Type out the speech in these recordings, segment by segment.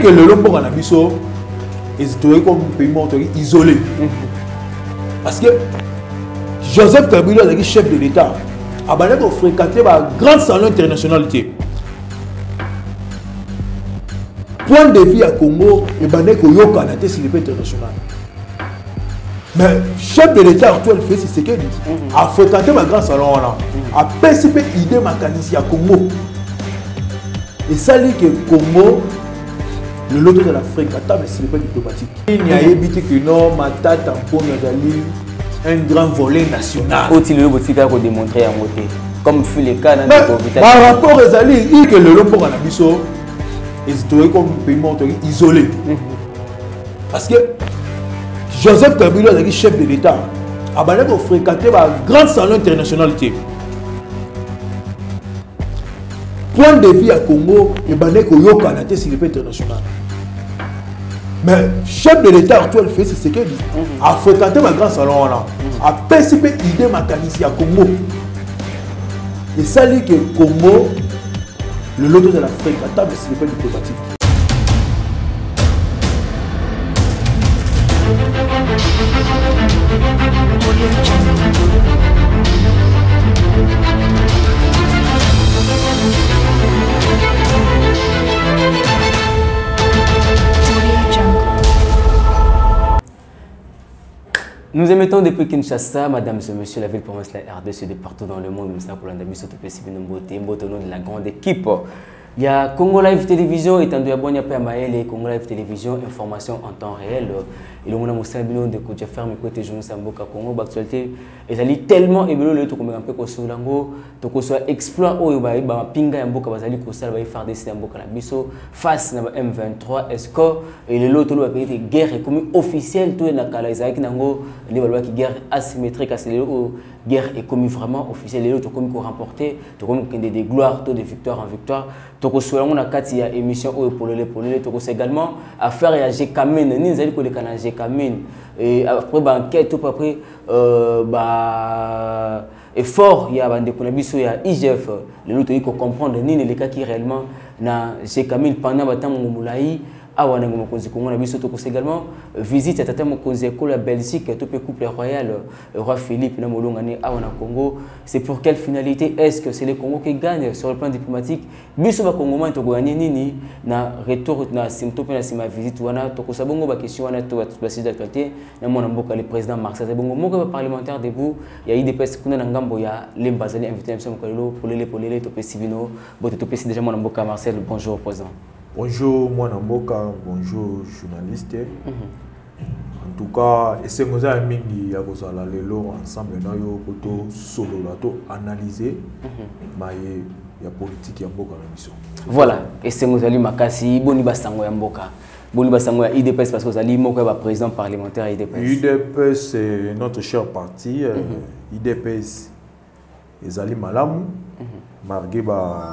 que le Lombo en Abisso est comme pays isolé. Parce que Joseph Kabila est chef de l'État. Il a fréquenté un grand salon international. Point de vue à Congo, il y a un Canada sur le plan international. Mais chef de l'État actuel Félix Tshisekedi a fréquenté un grand salon. A participé à l'idée de à Congo. Et ça dit que Congo, le lot de la fréquentable sur le plan diplomatique. Il n'y a évité que non, Mata Tampon un grand volet national. Faut-il le démontrer à côté comme fut le cas dans le par rapport aux alliés, il que le Lombo en Abisso est comme pays isolé. Parce que Joseph Kabila est chef de l'État. Il a fréquenté un grand salon international. Point de vue à Congo, il y a un Canada sur le plan international. Mais chef de l'État actuel Félix Tshisekedi a fréquenté un grand salon. A participé à l'idée de à Congo. Et ça dit que Congo, le lot de la fréquentable sur le plan diplomatique. Nous émettons depuis Kinshasa, madame et messieurs, la ville province, la RDC de partout dans le monde, nous pour l'Andabi, surtout de la grande équipe. Il y a Congo Live Télévision, et tant de abonnés à Maël, Congo Live Télévision, information en temps réel. Et le monde a montré un billet de côté ferme, côté journée Samboka Congo, l'actualité est tellement ébélé, le tout comme un peu comme Solango, donc soit exploit au Yoba, Pinga et Mboka, Bazali, Kosal, faire des Samboka la Bisso, face à M23, Esco, et le lot de la guerre est comme officielle, tout est dans la Isaac Nango, les Balois qui guerre asymétrique, c'est le guerre est commis vraiment officielle, les autres comme qu'on remporté, comme des gloires, de victoire en victoire. Donc, on a quatre émissions pour le donc également affaire à Gécamine, ni zali ko le canal Gécamine et après enquête après effort il y a bande konabiso il y a IGF les autres il faut comprendre ni les cas qui réellement na Gécamine pendant batam ngumulai awa na ngomokonzi Congo na biso to également visite à tata mokonzi ko la Belgique to pe couple royal roi Philippe na molonga ni awa na Congo. C'est pour quelle finalité? Est-ce que c'est le Congo qui gagne sur le plan diplomatique? Biso ba Congo man to gagner nini na retour na simto pe na sima visite wana to ko sabongo ba question wana to ba site d'actualité na mona mboka le président Marcel Bongo moko parlementaire debout il y a IDPS kuna na ngambo ya Lembazali invité monsieur Mkolelo pour les to pe Sivino bote to pe déjà mona mboka Marcel. Bonjour président. Bonjour, moi Namboka, bonjour journaliste. En tout cas, c'est nous avons mis ensemble pour solo analyser la politique de Mboka na mission. Voilà, et c'est nous allons makasi boni basango ya Mboka. Boni basango ya IDPS parce que vous allez Mboka va président parlementaire IDPS. IDPS c'est notre cher parti. IDPS ezali malamu marqué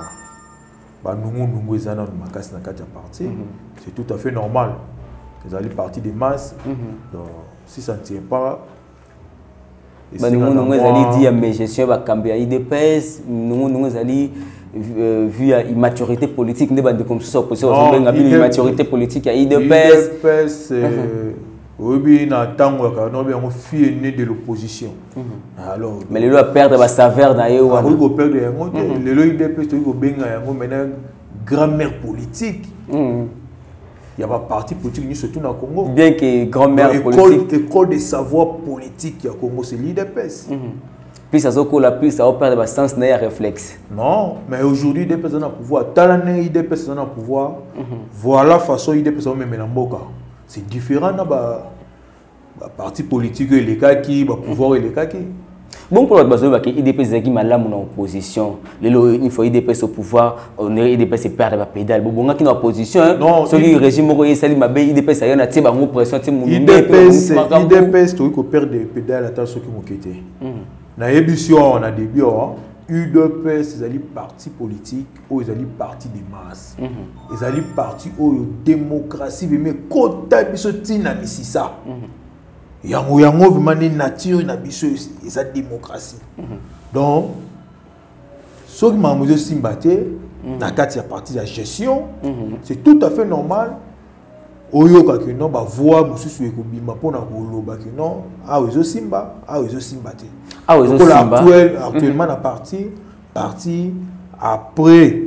c'est tout à fait normal. Ils allaient partir des masses. Donc, si ça ne tient pas. Nous allons dire mais je suis à IDPS, nous allons vu la immaturité politique, nous allons comme ça, immaturité politique à IDPS. Oui, on attend qu'on fille né de l'opposition. Alors, mais les lois perdent la saveur d'ailleurs. Oui, on perd les lois IDPS, maintenant grammaire politique. Il y a pas parti politique surtout dans le Congo. Bien que grand-mère politique. École de savoir politique au Congo, c'est l'IDPS. Puis ça a plus ça perd le sens d'un réflexe. Non, mais aujourd'hui IDPS a le pouvoir. Talané IDPS a le pouvoir. Voilà la façon IDPS a même Mboka. C'est différent dans le parti politique et les cas qui le pouvoir et les cas qui. Bon pour l'autre base que IDPS qui mal en opposition. Il faut IDPS au pouvoir, on est IDPS perdre la pédale. Bon qui est en opposition, celui régime Moroye Sali Mabé IDPS a tiré bango pression IDPS tu ko perdre des pédales à ceux qui m'ont quitté. Na émission on a début UDPS ils allaient parti politique ou ils allaient parti des masses. Ils allaient parti au démocratie mais kota biso tina misisa. Yango vraiment nature na biso esa démocratie. Donc ce qui m'a Simbaté na kati ya parti de la gestion, c'est tout à fait normal oyo ka que non ba voix mususu ekobima pona koloba que non ah ezo simba te simba actuellement na parti après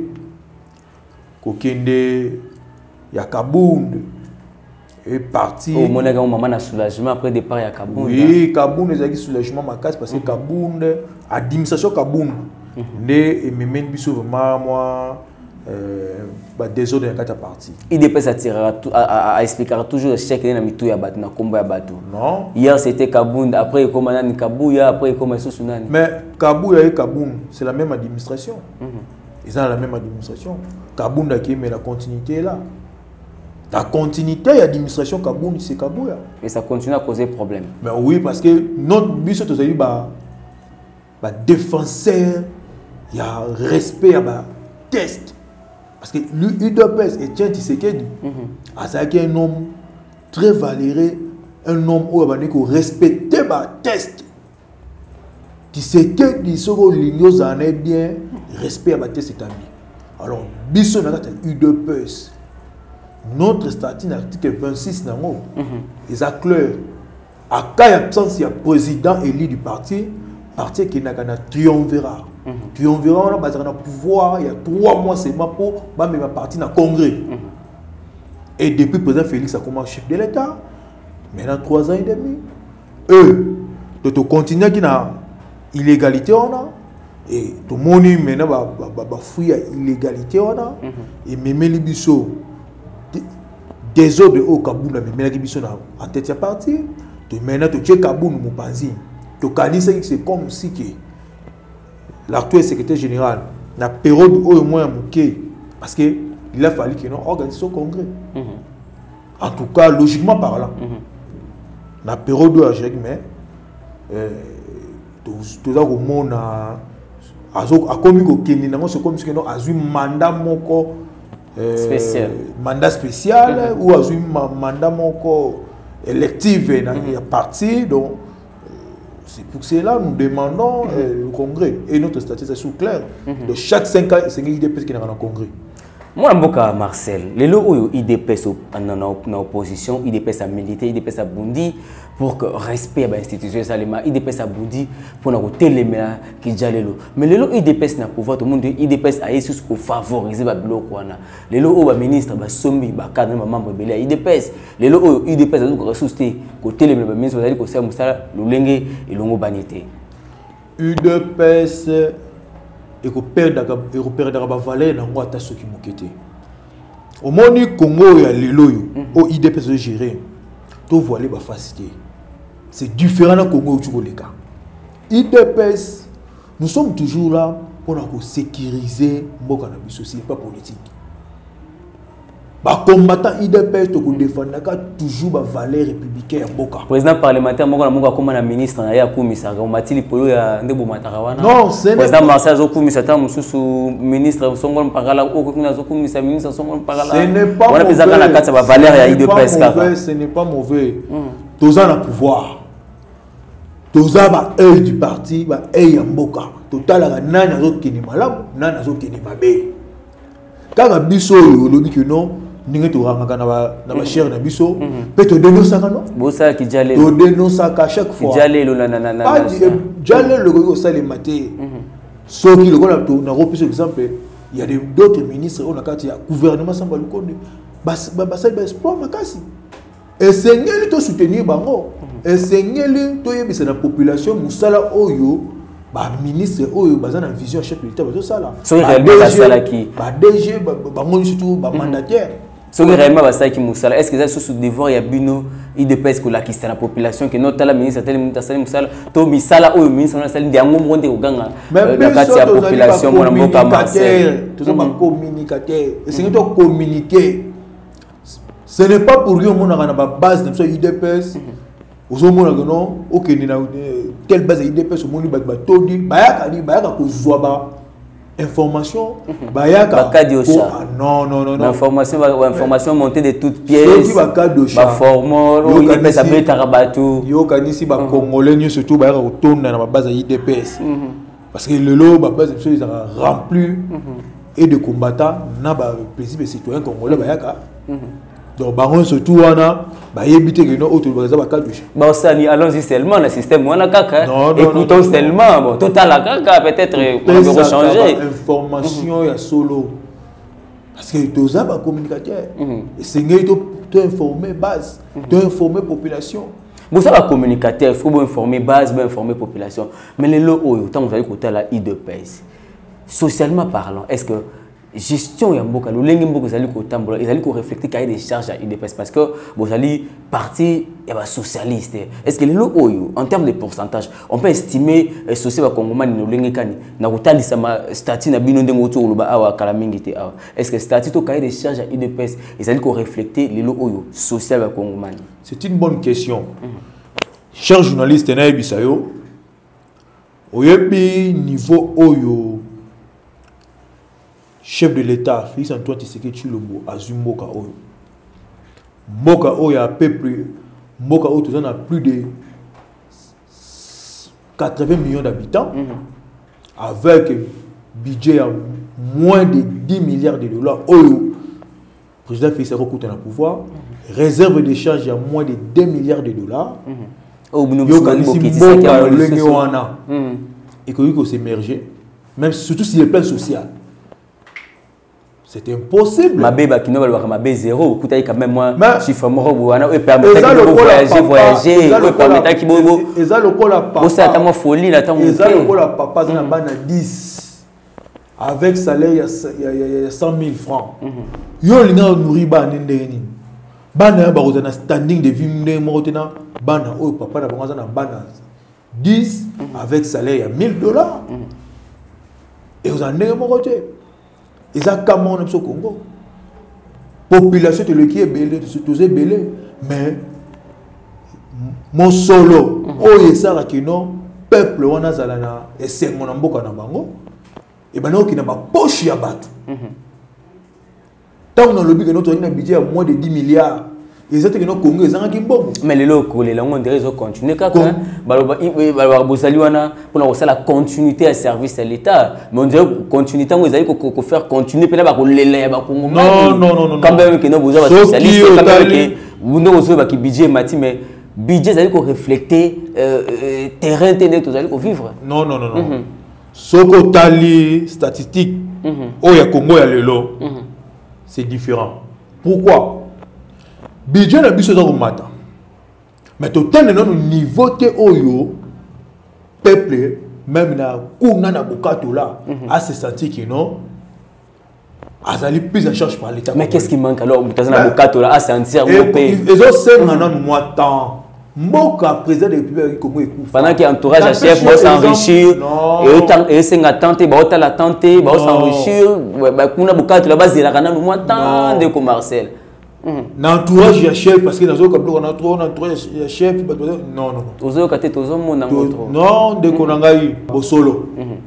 kokende ya Kabound et parti au monaka maman na soulagement après départ ya Kabound. Oui, Kabound ezaki soulagement makas parce que Kabound administration Kabound né et même biso vraiment moi désordre dans la partie. IDPS expliquera toujours chaque année mitou ya bato na kombo ya bato. Non. Hier c'était Kabound, après comme nani Kabouya, après comme Sosunani. Mais Kabouya et Kabound, c'est la même administration. Ils ont la même administration. Kabound qui mais la continuité est là. La continuité de l'administration Kabound, c'est Kabouya. Et ça continue à causer problème. Mais oui, parce que notre but c'est de défenseur, il y a respect, il y a test. Parce que l'UDPS et Etienne Tshisekedi, c'est un homme très valeureux, un homme où il faut respecter le test. Tshisekedi, ce que l'Union en est bien, respect le test établi. Alors, biso na UDPS, notre statut article 26 nango, ils a clair. À cas d'absence, il y a président élu du parti qui n'a qu'un triomvirat. Triomvirat, on a besoin de pouvoir, il y a 3 mois seulement pour mettre ma parti dans le congrès. Et depuis le président Félix a commencé chef de l'État, maintenant 3 ans et demi. Eux, de tout continuer qui n'a illégalité, on a. Et tout le monde maintenant va fouiller l'illégalité, on a. Et même les bisous, des autres au Kabound, mais les bisous en tête de parti. Maintenant, tu es Kabound, mon panzi. Tu sais que c'est comme si l'actuel secrétaire général, la période où au moins parce qu'il a fallu qu'il organise son congrès. En tout cas, logiquement parlant, la période où il mais tout ça au monde a commis c'est comme si on a eu un mandat spécial, mandat spécial ou a eu un mandat électif dans le parti. Donc c'est pour cela que nous demandons le congrès. Et notre statut est sous clair. De chaque 5 ans, c'est l'IDPS qui est dans le congrès. Moi, je Marcel, les lots où IDPS en opposition, IDPS a milité, IDPS a bondi pour que respect à l'institution Salima, IDPS a bondi pour nous téléméla qui déjà les lots. Mais les lots IDPS n'a pouvoir tout le monde IDPS a essayé de favoriser le bloc quoi. Les lots où le ministre ba sombi ba cadre membre belé IDPS, les lots où IDPS a donc ressuscité côté les ministre va dire que c'est Moussa Lulenge et Longo Banité. UDPS et qu'on perd la valeur dans quoi ce qui m'inquiète. Au monde Congo il y a les lots au IDPS de gérer. Tout voilé va faciliter. C'est différent dans Congo où tu vois les cas. IDPS, nous sommes toujours là pour sécuriser nos société pas politique. Les combattants IDPS défendent toujours la valeur républicaine. Le président parlementaire, je suis ministre, je suis non, c'est le président Marcel ministre, ce n'est pas mauvais. Tous ont le pouvoir. Tous ont l'œil du parti, l'œil en boca. Total, nana zokini malam, nana zokini mabe. Quand biso lobi que non, ninge to ranga na cher na biso, peut te dénoncer non? Bossa qui jale. To dénoncer à chaque fois. Jale lo na. Jale le go ça les maté. Ce qui le go na repris exemple, il y a d'autres ministres on a quand il y a gouvernement samba le konde. Bas espoir makasi. Essayez de soutenir bango. Essayez de yebisa la population musala oyo. Ba ministre oyo bazana vision chef de l'État bazo sala. So réellement sala qui ba DG bango surtout ba mandataire. So réellement basala qui musala est-ce que ça sous devoir ya bino IDPS ko la qui la population que notre la ministre tel musala to misala oyo ministre na sala ndiango monde ko ganga la kati ya population mona mboka Marcel. Tout ça ba communicateur. Essayez de communiquer. Ce n'est pas pour rien mon na base de IDPS. Aux hommes non, ok, quelle base IDPS au monde batodi, bayaka ko zoaba information, bayaka non. Information montée de toutes pièces. Ba formol, IDPS a beta rabatu. Yo kanisi ba congolais surtout bayaka ko tonda na base IDPS. Parce que le lot ba base ils rempli et de combattants na ba principe citoyen congolais bayaka. donc baron surtout wana ba yebite que non autre baza ba kadouche bon ça ni allons-y seulement le système wana kaka écoutons seulement bon total la kaka peut-être on va changer information ya solo parce que toza ba communicateur et c'est ngé to informer base to informer population. Vous savez, les communicateurs, il faut informer base, il faut informer population. Mais les lots, tant vous allez côté la IDPS, socialement parlant, est-ce que gestion ya mboka, le lengi mboka zali ko tambola, ils allaient ko refléter cahier des charges à IDPS parce que vous allez parti et ba socialiste. Est-ce que les lots en termes de pourcentage, on peut estimer société ba congomani no lengi kani na kotali sama statut na bino ndengo to loba awa kala mingi te awa. Est-ce que statut to cahier des charges à IDPS, ils allaient ko refléter les lots social ba congomani? C'est une bonne question. Cher journaliste, na ebisayo oyebi niveau oyo chef de l'État, Félix Antoine Tshisekedi Tshilombo, Azumboka Oyo. Mboka Oyo a peuple, Mboka Oyo, tout a plus de 80 millions d'habitants, avec un budget à moins de 10 milliards de dollars. Oyo, le président Félix Antoine Tshisekedi pouvoir, réserve d'échange à moins de 2 milliards de dollars. Et que s'émerger, même surtout si le plan social. C'est impossible. Ma bébé qui n'a pas de zéro, écoutez quand même moi, chiffre mort, ou permettre de voyager, ou permettre qui bobo. Et ça le col à papa. C'est tellement folie là, tellement. Et ça le col à papa, c'est la banne à 10. Avec salaire, il y a 100 000 francs. Yo l'ina nourri ban n'endeni. Ban n'a pas besoin standing de vie n'emotena. Ban n'a oh papa n'a pas besoin d'un ban 10 avec salaire il y a $1000. Et vous en avez mon côté. Et ça, comment on a au Congo? Population de qui est belé, de belé. Mais, mon solo, oh, et ça, qui non, peuple, on a zalana, et c'est mon amboka na bango, et ben non, qui n'a pas poche à battre. Tant qu'on a le but que notre budget à moins de 10 milliards. Et c'est que nos Congo, ils ont un bon. Mais les locaux, les langues, ils ont continué. Pour la continuité à service à l'État. Mais on dirait continuité, ils allaient faire continuer. Non, non, non. Quand même que nous avons des socialistes, quand même que nous avons un budget, mais budget, ils allaient refléter terrain, ils allaient vivre. Non, non, non, non. Ce que tali statistique, au Congo, c'est différent. Pourquoi? Budget na biso za komata. Mais to tene na niveau te oyo peuple même na kuna na bokato là a se sentir que non azali plus en charge par l'état. Mais qu'est-ce qui manque alors na bokato là a sentir mon pays. Ils ont c'est na moi temps. Mboka président de la République Congo écoute. Pendant qu'il entourage à chef va s'enrichir et c'est attenter ba ota la tenter ba s'enrichir ba kuna bokato là base la kana moi temps de comme Marcel. L'entourage de chef, parce que dans un entourage de chef, non, non. Non, de Konangaï, Bosolo.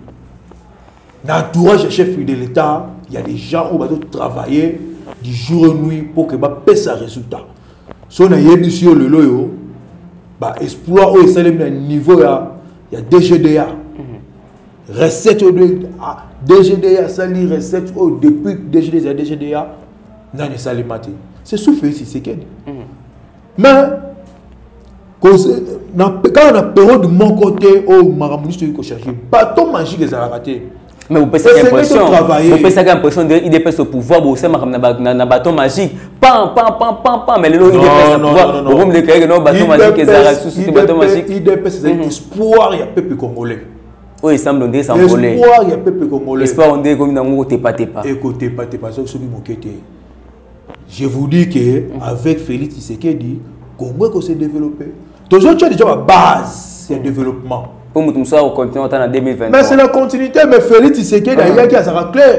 L'entourage de chef de l'État, il y a des gens qui vont travailler du jour et nuit pour que ça paie sa résultat. Si on a eu sur le loyo, exploit au niveau, il y a DGDA. Recette DGDA, sali recette depuis DGDA, non, c'est alimenté. C'est soufflé si c'est qu'elle. Mais quand on a période de mon côté, au Maramouniste, il faut chercher. Bâton magique, ils ont raté. Mais vous pensez qu'il y a l'impression qu'il dépasse au pouvoir, vous savez, un bâton magique. Pam, pam, pam, pam, pam. Mais le lot, il dépasse au pouvoir. Vous me dites que non, bâton magique, ils ont raté. Bâton magique. Il dépasse l'espoir, il y a peuple congolais. Oui, il semble dire s'envoler. L'espoir, il y a peuple congolais. L'espoir, on dit comme dans mon côté, pas. Écoutez, pas, c'est ce qui m'a. Je vous dis qu'avec Félix Tshisekedi, Congo s'est développé. Toujours, tu as déjà la base de développement. Pour nous, ça, on continue en 2023. Mais c'est la continuité, mais Félix Tshisekedi, il y a qui a clair.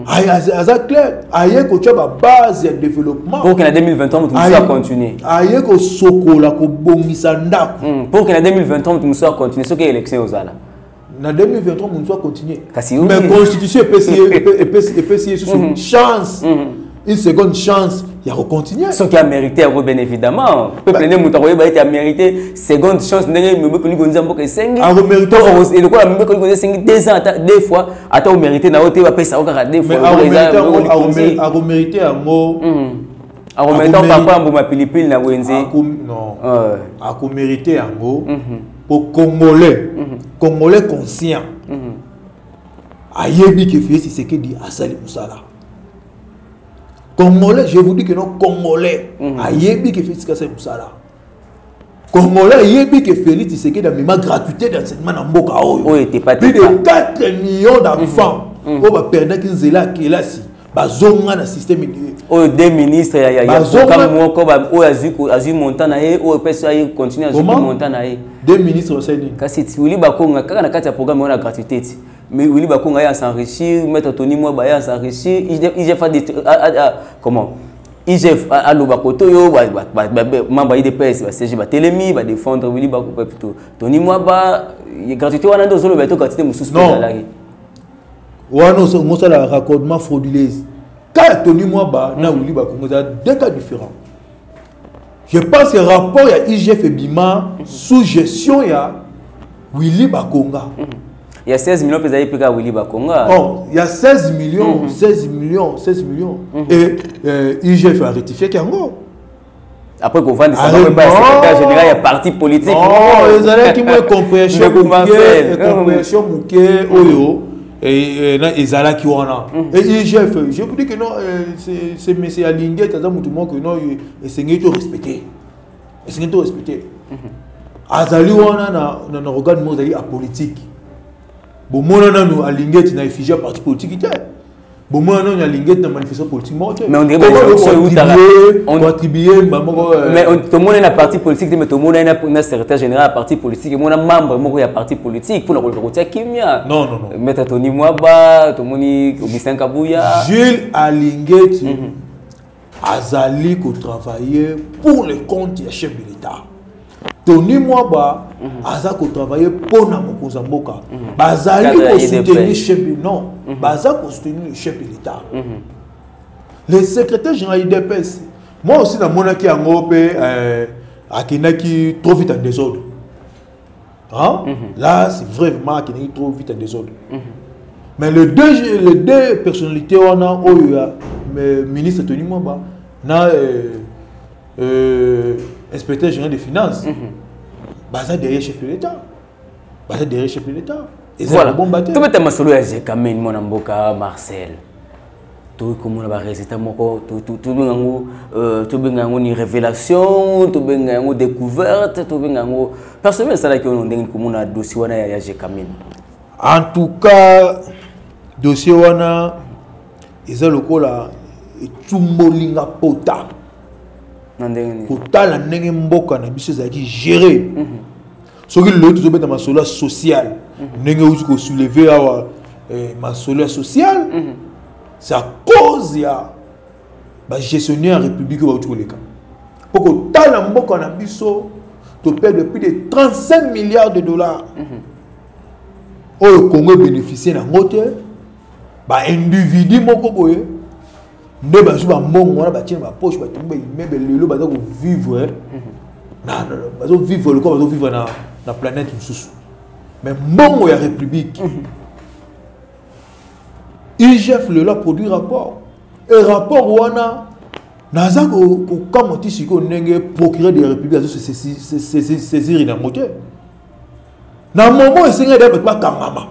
Il y a que la base de développement. Pour qu'en 2023, nous puissions continuer. Il y a que Sokola, que Bongisanda. Pour qu'en 2023, nous puissions continuer. Ce qui est l'élection aux Ala. En 2023, nous doit continuer. Mais la Constitution est PCI sur une chance. Une seconde chance, il y a continuer. Ce qui a mérité, bien évidemment. Le peuple ne a mérité seconde chance. Il a mérité. Et le quoi, deux ans, deux fois, attends, mérité, n'a pas ça, deux fois. Il a mérité un mot. En remettant papa Mbouma Pilipili na Wenze. Non. A mérité en gros pour Congolais conscient. Ayebi que fait c'est que dit Asali Moussala. Congolais, je vous dis que non Congolais. Ayebi que fait c'est que Asali Moussala. Congolais, ayebi que Félix c'est que dans la gratuité d'enseignement dans Mboka Oyo. Plus de 4 millions d'enfants. On va perdre qu'ils zéla qui là si. Bazonga na système oh deux ministres ya comme moi comme azu montana et oh pesa y continue azu montana et deux ministres au Sénégal kasi Willy Bakonga kaka na kati ya programme on a gratuité mais Willy Bakonga ya s'enrichir mettre Tony moi ba ya s'enrichir il fait des comment IGF à l'Obakoto yo membre IDPS ba CG ba Telemi ba défendre Willy Bakonga plutôt Tony moi ba gratuité wana ndo zolo ba to gratuité mususu la on a un raccordement frauduleux. Quand Tony Mwaba, il y a deux cas différents. Je pense que le rapport il y a IGF et Bima sous gestion il y a Willy Bakonga. Il y a 16 millions de Willy Bakonga. Oh, il y a 16 millions, 16 millions. Et IGF a rectifié qu'il y a encore. Après qu'on vende ça, le secrétaire général, il y a parti politique. Oh, les années qui m'ont compréhension Mouké, Oyo. Et Ezala qui wana et IGF je vous dis que non c'est monsieur Alingué t'as dit tout que non c'est de respecter c'est de respecter Azali wana na organe mozali à politique bon moi na nous Alingué na effigie parti politique bon moi na Alingué na manifestation politique mais on dirait on attribuer mais tout le monde est un parti politique mais tout le monde est un secrétaire général à parti politique et moi un membre moi il y a parti politique pour le côté Kimia non mettre Tony Mwaba tout le monde Augustin Kabouya Jules Alingué Azali ko travailler pour le compte du chef de l'État Tony Mwaba Azali ko travailler pour na Mokozamboka Bazali ko soutenir chef non Bazali ko soutenir le chef de l'État le secrétaire général IDPS moi aussi dans mon aki Angopé Akinaki trop vite en désordre hein? Là c'est vraiment Akinaki trop vite en désordre mais les deux personnalités on a le ministre Tony Mwaba na inspecteur général des finances Baza derrière chef de l'État et voilà tout le temps solo ya quand même mon amboka Marcel tout comme on a résultat moko tout bengango ni révélation tout bengango découverte tout bengango personnellement ça là que on ndenge comme on a dossier wana ya Jekamine en tout cas dossier wana eza lokola etumbolinga pota ndenge pota la ndenge mboka na biso za ki gérer soki le tout beta masolo social ndenge uzi ko soulever awa masolo social c'est à cause ya ba gestionnaire république ba utukoleka poko tala mboka na biso to perd de plus de 35 milliards de dollars au Congo bénéficier na ngote ba individu moko boye nde ba juba mbongo wana ba tiens ba poche ba tumba immeuble lelo ba ko vivre na ba zo vivre le ko ba zo vivre na planète mususu mais mbongo ya république IGF le la produit rapport et rapport wana naza ko kamoti siko ndenge procureur de la république azo saisir na moteur na moment esenga de ba kangama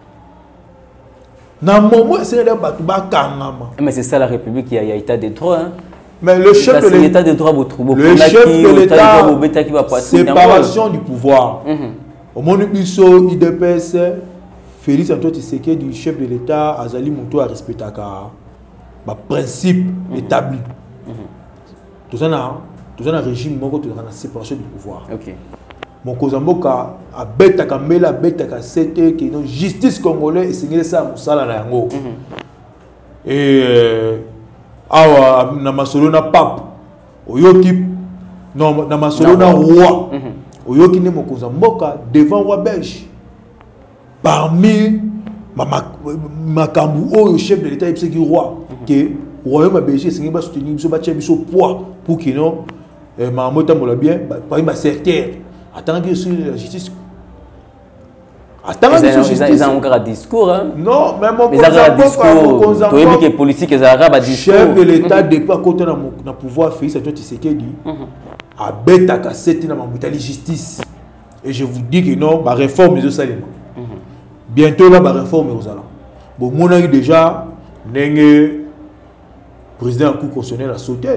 na moment esenga de ba kangama mais c'est ça la république il y a état de droit hein? Mais le chef de l'État de droit le chef de l'État séparation du pouvoir au monde biso IDPS Félix Antoine Tshisekedi du chef de l'État Azali Mouto a respecté le principe établi. Tout ça un régime qui a la séparation du pouvoir. Ok. Mon Kozamboka a bête à Kamela, bête à Sete, qui est justice congolaise et c'est ça Moussala na yango. Et awa na masolo na pape oyoki non na masolo na roi oyoki ne Mokozamboka devant roi belge. Parmi makambu au chef de l'État et le roi que royaume a belge c'est pas soutenir biso ba biso poids pour que non mamota mola bien parmi ma secteur attendre que sur la justice Ils ont encore un discours. Non, mais mon discours. Tu as vu que les politiques, ils ont un discours. Chef de l'État, depuis quand on a pouvoir faire ça, tu sais qu'il dit. À bête à cassette dans la justice. Et je vous dis que non, la réforme est au Salem. Bientôt, la réforme est aux Alans. Bon, mon ami déjà, le président de la Cour constitutionnelle a sauté.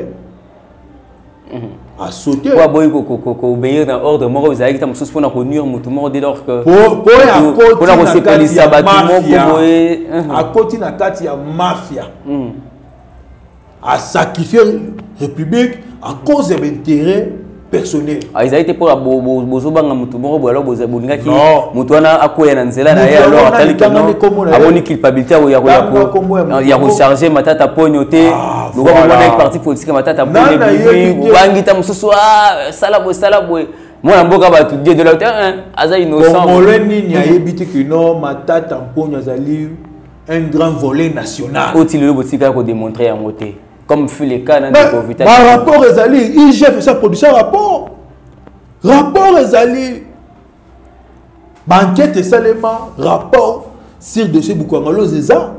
A sauté. Pour obéir dans l'ordre, vous avez dit que vous avez connu dès lors que. Pour à côté de la mafia. À sacrifier la République à cause de l'intérêt personnel. Ils ont été pour la bozobanga mutumoro ou alors bozabunga qui mutuana akoya na nzela na ya alors atali kano aboni culpabilité ya recharger matata pognoté donc on a parti politique matata pognoté bangita mususu salabo moi mboka ba tout de la terre aza innocent congolais nini ayebiti que non matata pogno azali un grand volet national otili le botika ko démontrer en moté comme fut le cas dans le Covid. Par rapport aux alliés, il fait sa production rapport. Rapport aux alliés. Banquette et seulement rapport sur le dossier Boukouangalo Zéza.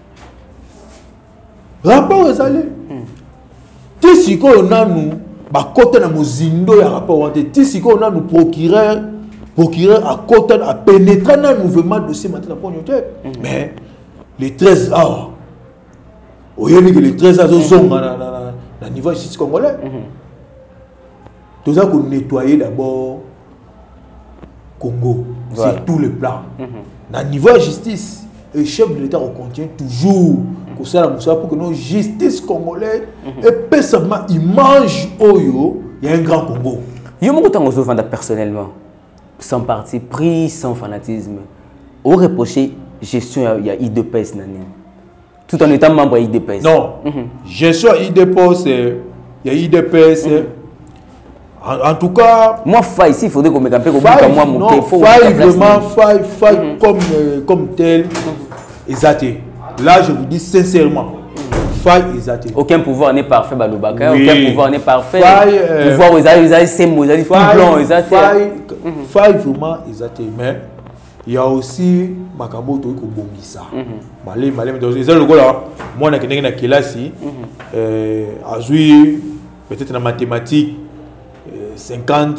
Rapport aux alliés. Si on a nous, côté de Mozindo, il y a rapport. Si on a nous procureur à côté à pénétrer dans le mouvement de dossier maintenant. Mais les 13 heures. Il y a les 13 ans au niveau de justice congolais. Tout ça qu'on nettoyer d'abord Congo sur tous les plans. Au niveau de justice, le chef de l'État continue toujours pour que nos justice congolais et seulement image Oyo, il y a un grand Congo. Il y a beaucoup de gens personnellement, sans parti pris, sans fanatisme. Au reproché gestion il y a IDPS tout en étant membre de l'IDPS. Non, je suis à l'IDPS, il y a l'IDPS. En tout cas... Moi, faille ici, il faudrait qu'on me campe comme moi. Non, faille vraiment, faille comme tel, exaté. Là, je vous dis sincèrement, faille exaté. Aucun pouvoir n'est parfait, Balobaka. Aucun pouvoir n'est parfait. Pouvoir, ils ont ces mots, ils ont tout blanc, exaté. Faille vraiment exaté, mais... Il y a aussi Makambo qui Bongisa. Malé, c'est le gars moi, je suis dans classe, peut-être dans la mathématique, 50%.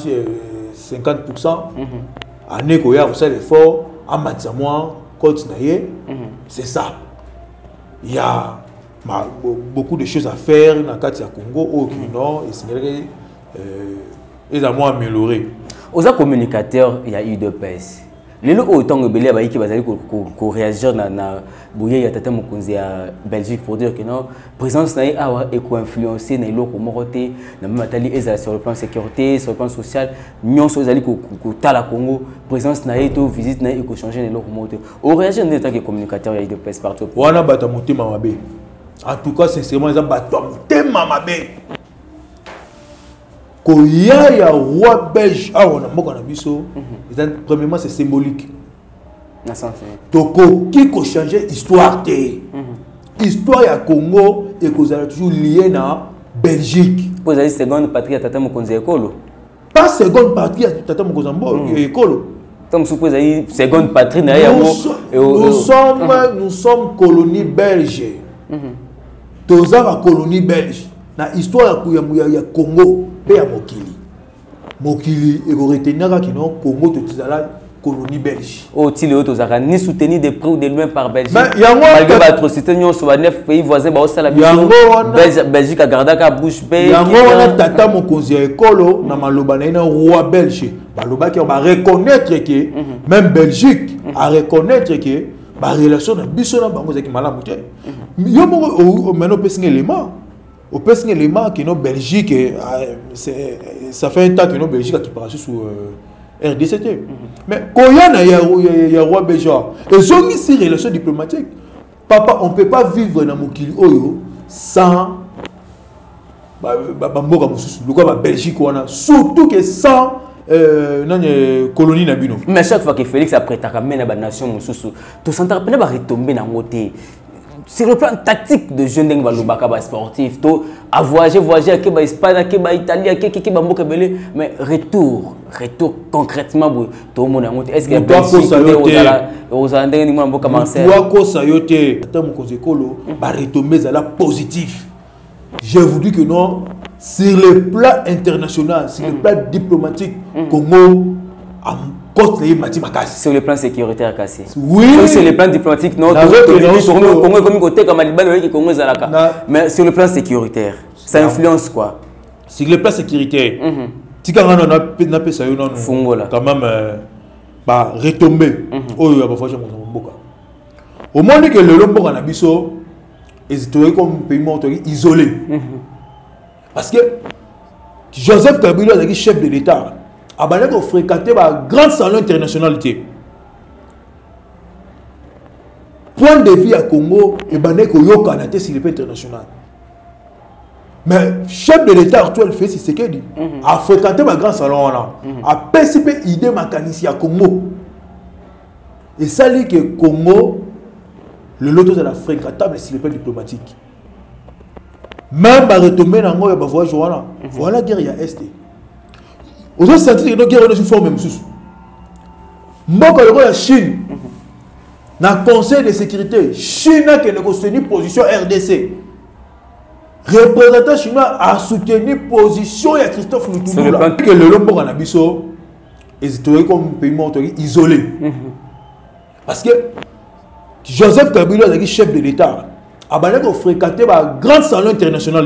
Année où il y a aussi l'effort, en matière, c'est ça. Il y a beaucoup de choses à faire dans le cadre du Congo, au Nord, et c'est ils ont amélioré. Aux communicateurs, il y a eu deux pèses. Les gens autant que Bélia qui va réagir dans Bouye et Tata Mokonzi à Belgique pour dire que non, présence n'a pas influencé dans les locaux morotés, dans le matali sur le plan sécurité, sur le plan social, nous sommes allés à la Congo, présence n'a pas visite n'a pas changé les locaux morotés. On réagit en tant que communicateur il y a de presse partout. On a battu monter Mamabé. En tout cas, sincèrement, ils ont battu monter Mamabé. Quand il y a un roi belge, premièrement c'est symbolique. Donc, qui a changé l'histoire? L'histoire du Congo est toujours liée à la Belgique. Vous avez seconde patrie à Tata Mokonzi Ekolo? Pas seconde patrie à Tata Mokonzi Ekolo. Comme vous avez seconde patrie, nous sommes colonie belge. Nous avons la colonie belge. Dans l'histoire du Congo, il y a Mokili et retenir que non Congo est la colonie belge. Au-til et ni soutenu de près ou de loin par Belgique. Malgré l'atrocité, nous sommes 9 pays voisins, Belgique a gardé la bouche bée. Il y a Tata Mokonzi Ekolo, na maloba na un roi belge. Maloba qui va reconnaître que même Belgique a reconnaître que la relation na biso na bango zaki malamu te. Yo mo maintenant pèse élément. Au pèse élément que nos Belgique ça fait un temps que nos Belgique qui passe sur RDCT. Mais quand il y a roi belge ils ont mis ces relations diplomatiques. Papa, on ne peut pas vivre dans Mokili Oyo sans la Belgique, surtout que sans colonie Nabino. Mais chaque fois que Félix a prêté à la nation, tu s'entends pas retomber dans le côté. sur le plan tactique de jeu ndenge balobaka sportif, à voyager à Espagne, à Italie, à Mboka Belé, mais retour concrètement tout le monde est-ce qu'il y a Belgique aux André ni Mboka Marseille toi ça yote tant mon kozekolo ba retomber la positif. Je vous dis que non, sur le plan international, sur le plan diplomatique, Congo a sur le plan sécuritaire cassé. Oui. Sur le plan diplomatique, non. Congo est comme côté comme Liban, Congo Zalaka. Mais sur le plan sécuritaire, ça influence quoi? Sur le plan sécuritaire, si quand on a quand même retomber. Au moins que le Lombo en abisso est comme pays isolé. Parce que Joseph Kabila est chef de l'État. Abanek a fréquenté un grand salon international. Point de vue à Congo, Abanek a été sur le plan international. Mais chef de l'État actuel fait ce qu'il dit. A fréquenté un grand salon. A participé idée mécanicien à Congo. Et ça dit que Congo, le loto de la fréquentable sur le plan diplomatique. Même à retomber dans le voyage, voilà la guerre il y a Est. Vous avez senti que la guerre est une forme même. Moi, la Chine, dans le Conseil de sécurité, Chine a soutenu position RDC. Représentant chinois a soutenu position de Christophe Lutumula. Que le Lombo en Abisso est comme pays isolé. Parce que Joseph Kabila est chef de l'État. A fréquenté un grand salon international.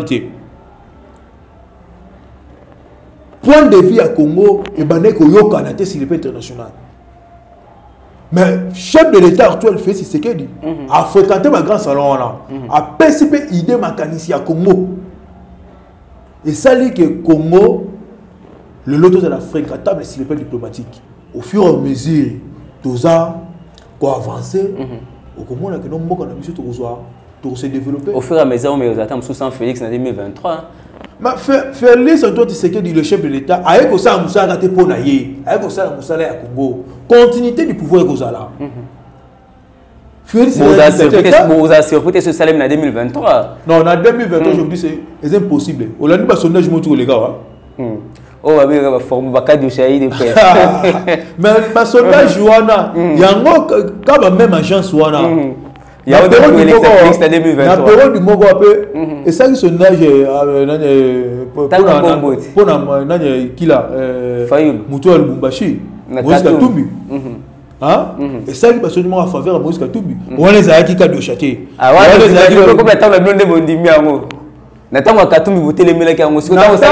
Point de vue à Congo, et a été sur le plan international. Mais chef de l'État actuel fait ce qu'il dit. A fréquenté un grand salon. A participé idée mécanicien à Congo. Et ça dit que Congo, le loto de la fréquentable sur le plan diplomatique. Au fur et à mesure, tout ça, quoi avancer, au Congo, on a se développer. Au fur et à mesure, mais aux attentes sous Félix en 2023. Félix Antoine Tshisekedi, le chef de l'État, avec ça, Moussa a été ponaillé, avec ça, Moussa à Congo. Continuité du pouvoir Gozala. Félix vous avez surpris ce salaire en 2023. Non, en 2023, je me dis c'est impossible. On a dit que sondage montre les gars. Oh, mais il va former Bakadi Chahi de presse. Mais le sondage, il y a quand même agence. Il y a un période du Mogo et ça qui sondage pour Kila Moutoua Lubumbashi Moïse Katumbi. Et ça qui passe seulement à faveur de Moïse Katumbi. On les a qui de châtier. Ah ouais, comme la table blonde de Bondimi Ango. Natanga Katumbi boté les melaki Ango.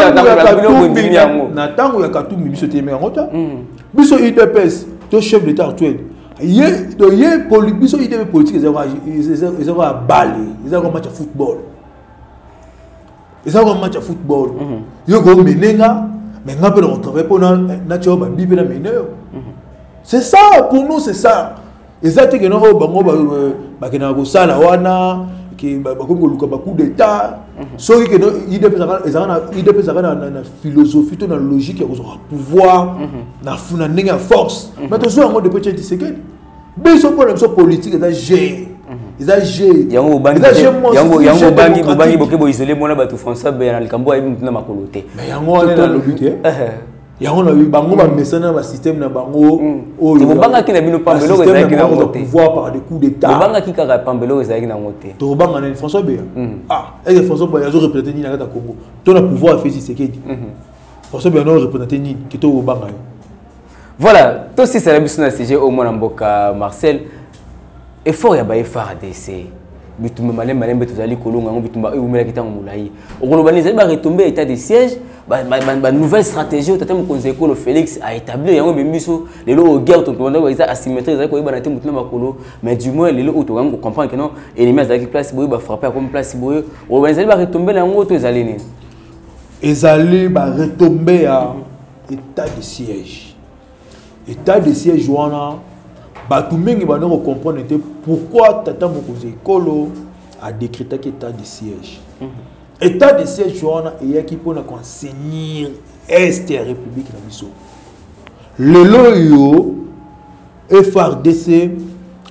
Natanga Katumbi biso témé Ango ta. Biso IDPS, to chef d'État actuel. Il y a des politiques, ils ont un balle, ils ont un match de football. Ils ont un match de football. Ils ont un menenga, mais on peut retrouver pour notre Bible la meneur. C'est ça, pour nous, c'est ça. Ils ont dit que nous avons ça, qui coup d'État. Sauf que ils ont une philosophie, une logique, ils ont un pouvoir, une force. Mais tous les gens de petits disséqués. Mais ils sont pas les politiques, ils ont géré. Ils ont géré. Il y a un bangi qui isolé mon abattu français, mais il y a un cambo à une makoloté. Mais il y a un lobby. Il y a un bango, mais c'est un système de bango. Il y a un bango qui n'a pas de pouvoir par des coups d'État. Il y a un bango qui n'a pas de pouvoir par des coups d'État. Tu as un François Béa. Ah, et François Béa, ils ont représenté Nina Congo. Tu as le pouvoir de faire ce qu'il dit. François Béa, ils ont représenté Nina, qui est au bango. Voilà, tout ce qui est la mission de CG au Mboka Marcel. Effort ya ba FARDC. Bitumba malem malem betuzali kolonga ngo bitumba umela kitanga mulayi. Okolobaniza ba retomber état de siège, ba nouvelle stratégie tata mo konzeko le Félix a établi yango bembiso lelo au guerre to tonda ba isa asymétrie za ko yeba na te mutuna makolo, mais du moins lelo auto ngo comprendre que non ennemi azaki place boye ba frapper comme place boye. Okolobaniza ba retomber yango to ezali ni. Ezali ba retomber à état de siège. État de siège wana Batumengi va nous comprendre pourquoi Tata Mokoze Kolo a décrété état de siège. État de siège, il y a qui peut nous enseigner Est et République de Misso. Le loyo FARDC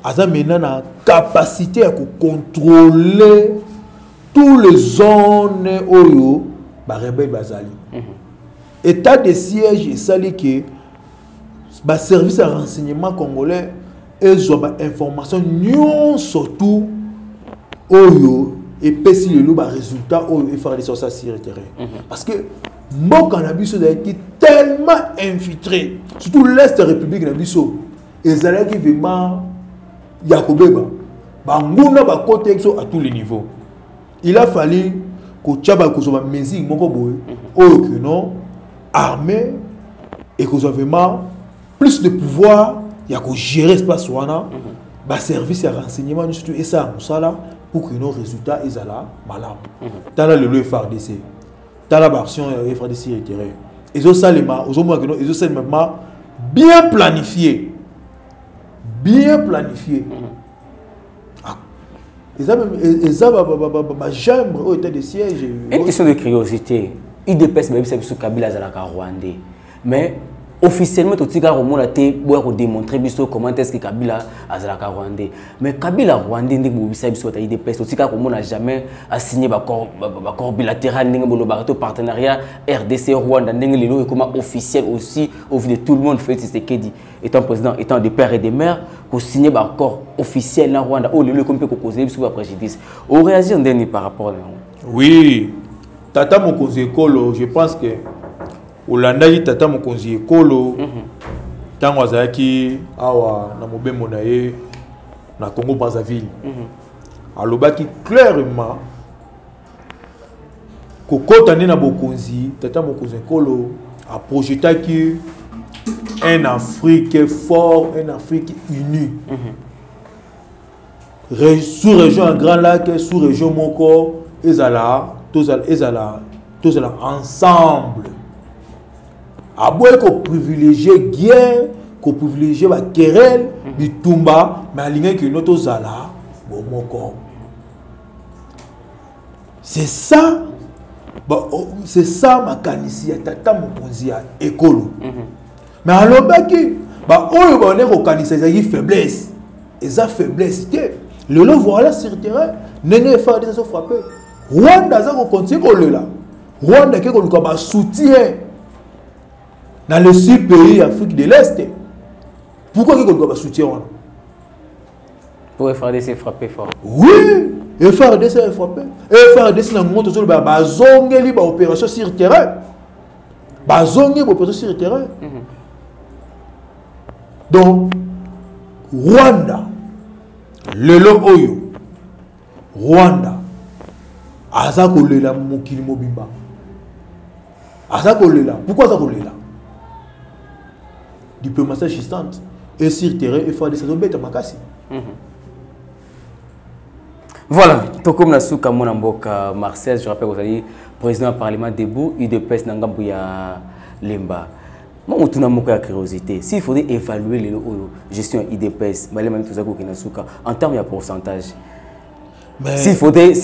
aza maintenant na capacité à contrôler tous les zones oyo ba rebelle bazali. État de siège et sali que ba service de renseignement congolais et ba information non surtout oyo et pesi le lo ba résultat oyo et faire des choses sur le terrain. Parce que mboka na biso est tellement infiltré, surtout l'est de la République na biso, ezalaki vraiment yakobeba banguna ba côté à tous les niveaux. Il a fallu que tchaba ko so ba mesure moko boye oyo que non armée et que vraiment plus de pouvoir il y a que gérer espace wana ba service à renseignement surtout et ça musala pour que nos résultats ezala malade. Tala le FARDC tala ba action FARDC retiré et ça les ma aux moins que non et ça même bien planifié jambe au état de siège. Une question de curiosité. IDPS même c'est sur Kabila Zalaka Rwandais. Mais officiellement tout tika romona te boire démontrer biso comment est-ce que Kabila Zalaka Rwandais. Mais Kabila Rwandais ndé bobisa biso ta IDPS tout tika romona jamais a signé accord bilatéral ndé bolo barato partenariat RDC Rwanda ndé lelo comment officiel aussi au vu de tout le monde fait ce que dit étant président étant des pères et des mères pour signer accord officiel en Rwanda au lelo comme peut causer biso préjudice. On réagit ndé par rapport à oui. Tata Mokonzi Ekolo, je pense que Olanda yi Tata Mokonzi Ekolo, tango azaki awa na mobembo na ye na Congo Brazzaville. Alobaki clairement ko kotane na Bokonzi, Tata Mokonzi Ekolo a projeté un Afrique fort, un Afrique unie. Sous-région en Grand Lac, sous-région Moko, ezala tous ensemble. Aboye ko privilégier guerre, ko privilégier la querelle, bitumba, mais aligné que notre zala, bomoko. C'est ça ma kanisi Tata Mokonzi Ekolo. Mais alors baki, ba oyo ba on est ko kanisa za faiblesse. Et ça faiblesse le lot voilà sur le terrain, n'est pas des choses frappées. Rwanda za ko continue ko lela. Rwanda ke ko luka soutien dans les 6 pays Afrique de l'Est. Pourquoi ke ko luka soutien wana? Pour FARDC frapper fort. Oui, FARDC est frappé. FARDC na monte sur ba zongeli ba opération sur le terrain. Ba zongeli ba opération sur le terrain. Donc Rwanda lelo oyo Rwanda aza kolela mokili mobimba aza kolela pourquoi aza kolela diplomatie assistante et sur terrain il faut des bêtes makasi. Voilà, tout comme la souka mon mboka Marcel, je rappelle que vous allez président du parlement debout UDPS nangambu ya Lemba. Moi on tourne mon curiosité s'il faudrait évaluer les gestion IDPS malem tout ça ko kinasuka en termes de pourcentage. S'il faudrait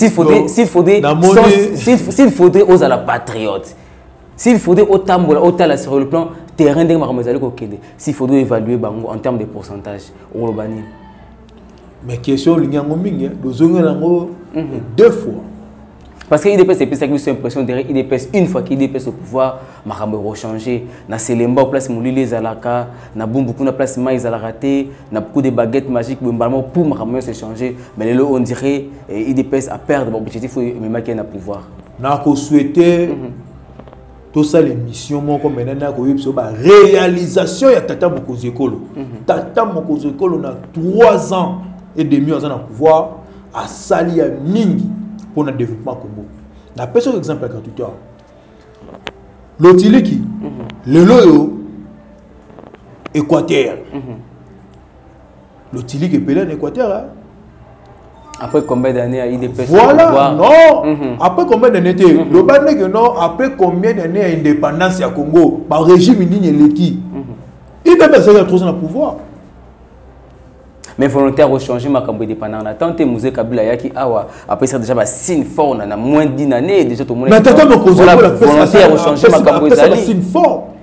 aux à la patriote, s'il faudrait autant là sur le plan terrain de Maramazali Kokende, s'il faudrait évaluer en termes de pourcentage, au Robani. Mais question l'Inyango Ming, deux fois. Parce que l'IDPS, c'est plus une impression derrière l'IDPS, une fois qu'il est au pouvoir, Marambo va changer. Na Selemba, place Moulili Zalaka, na Bumbuku, na place Maïs Zalaraté, na beaucoup de baguettes magiques pour Marambo se changer. Mais là, on dirait l'IDPS a perdu l'objectif, mais qui a un pouvoir. N'a qu'à souhaiter tout ça, les missions, comme maintenant, la réalisation de Tata Mokonzi Ekolo. Tata Mokonzi Ekolo a 3 ans et demi à pouvoir à Sali à Mingi. Pour le développement Congo. La personne exemple à tout à l'Otiliki, le loyo Équateur. L'Otiliki est pelé en Équateur. Après combien d'années à IDPS? Voilà, non. Après combien d'années? Le banné que non, après combien d'années à indépendance à Congo, par régime Nini IDPS a 3 ans de pouvoir. Mais volontaire au changement comme dépendant la tante musée Kabila yaki awa après ça déjà signe fort on a moins d'1 année déjà tout le monde mais Tata Mokonzi volontaire au changement comme ça signe fort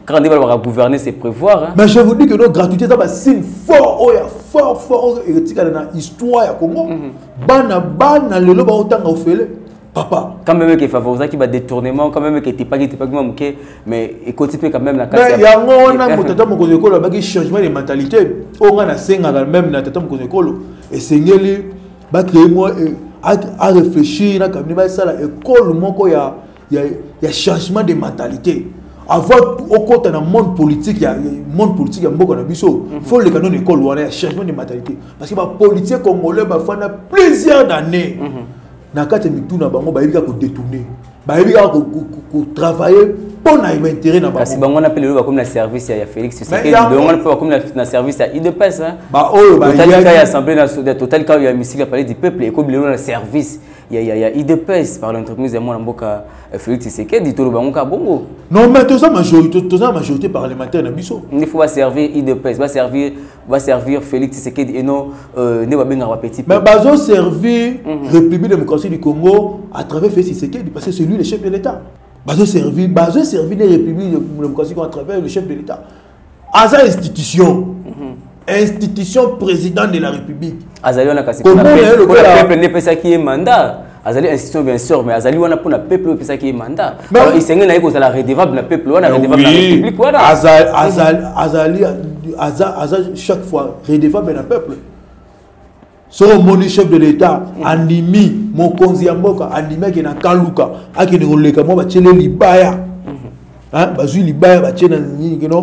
Quand on va gouverner, c'est prévoir. Mais je vous dis que nos gratuité, c'est un signe fort, fort, et dans l'histoire du Congo. Bana, le loba autant au fait, papa. Quand même qu'il favorise qui va détournement, quand même qu'il n'était pas mais écoute quand même la carte. Mais il y a un tata mon école qui changement de mentalité. On a cinq même na tata mon école et c'est ngeli ba créer moi à réfléchir na comme ba ça la école moko ya changement de mentalité. Avant au côté dans monde politique, il y a monde politique il y a beaucoup d'ambition. Faut les canons école ou un changement de mentalité parce que la politique congolais va faire plusieurs années. Na kati mitu na bango ba yebika ko détourner. Ba yebika ko travailler pour na intérêt na bango. Parce que bango na appelé comme la service ya Félix Tshisekedi, bango na comme la service ya IDPS hein. Ba oyo ba total cas assemblée nationale, total cas ya musique a parlé du peuple et comme le service il y a IDPS par l'entreprise de moi mboka Félix Tshisekedi to bango ka bongo. Non mais tout ça majorité parlementaire na biso. Il faut servir IDPS, va servir Félix Tshisekedi et non ne va benga wa petit. Mais bazo servir République démocratique du Congo à travers Félix Tshisekedi parce que c'est lui le chef de l'État. Bazo servir les Républiques démocratiques à travers le chef de l'État. À sa institution président de la République. Azali on a cassé pour le peuple ne peut ça qui est mandat. Azali institution bien sûr mais Azali on a pour le peuple peut ça qui est mandat. Alors il s'engage na ko la redevable na peuple on a redevable na République voilà. Azali chaque fois redevable na peuple. Son mon chef de l'État animi mon konzi mboka anime ki na kaluka aki ni koleka mo ba tchele libaya. Hein bazui libaya ba tchena ni kino.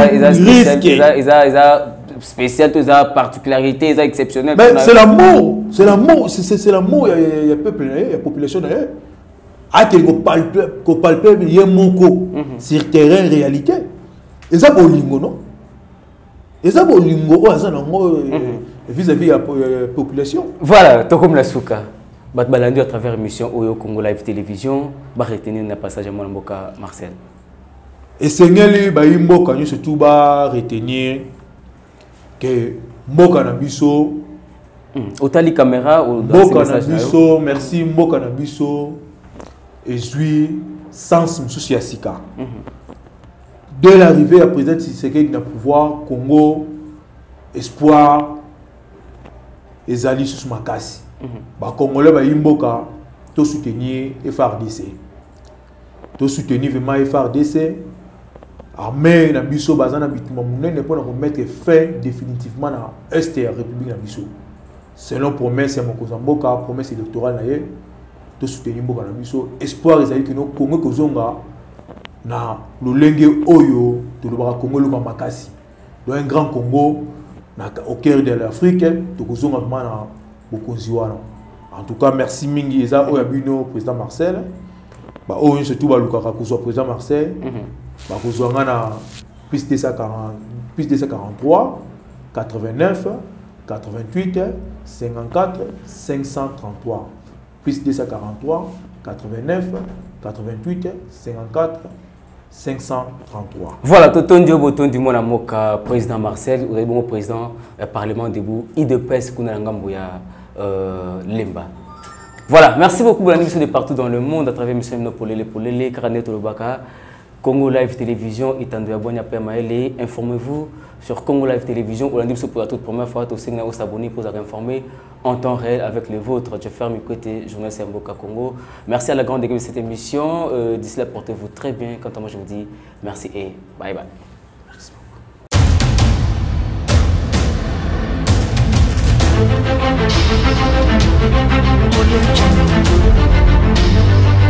Spécial, toutes les particularités, les exceptionnelles. Mais c'est l'amour, c'est l'amour, c'est l'amour, il y a peuple, il y a population. Ah, qu'il palpe, il y a mon co sur terrain réalité. Et ça, c'est lingo, non? Et ça, c'est lingo, vis-à-vis de la population. Voilà, tout comme la souka. Batbalandi à travers l'émission Oyo Congo Live Télévision, va retenir un passage à mon mboka Marcel. Et c'est ngeli ba imboka ñu surtout ba retenir que mboka na biso otali caméra ou dans mboka na biso merci mboka na biso ezui sens mususu ya sika. Dès l'arrivée à président Tshisekedi na pouvoir Congo espoir ezali sous makasi. Ba Congolais ba imboka to soutenir FARDC. To soutenir vraiment FARDC. Armée na biso bazana bitumba munene pour mettre fin définitivement à est de la République na biso. Selon promesse ya mokozamboka promesse électorale na ye to soutenir mboka na biso espoir ezali que no Congo kozonga na lolenge oyo to lobaka Congo lo makasi. Do un grand Congo na au cœur de l'Afrique to kozonga vraiment na bokonzi wana. En tout cas merci mingi eza oyo bino président Marcel. Ba oyo surtout ba lukaka kozwa président Marcel. Plus 243, 89, 88, 54, 533. Plus 243, 89, 88, 54, 533. Voilà, Toton Diobo, du monde à Moka, président Marcel, vous avez bon président Parlement debout, IDPS, Kunalangambouya, Lemba. Voilà, merci beaucoup pour la mission de partout dans le monde à travers M. Nopolele, Karanet Olobaka. Congo Live Télévision est en abonné à PMAL. Informez-vous sur Congo Live Télévision. On a dit que pour la toute première fois, vous vous abonner pour vous informer en temps réel avec les vôtres. Je ferme le côté journaliste Mboka Congo. Merci à la grande équipe de cette émission. D'ici là, portez-vous très bien. Quant à moi, je vous dis merci et bye bye.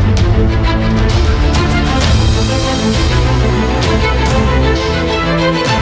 Merci.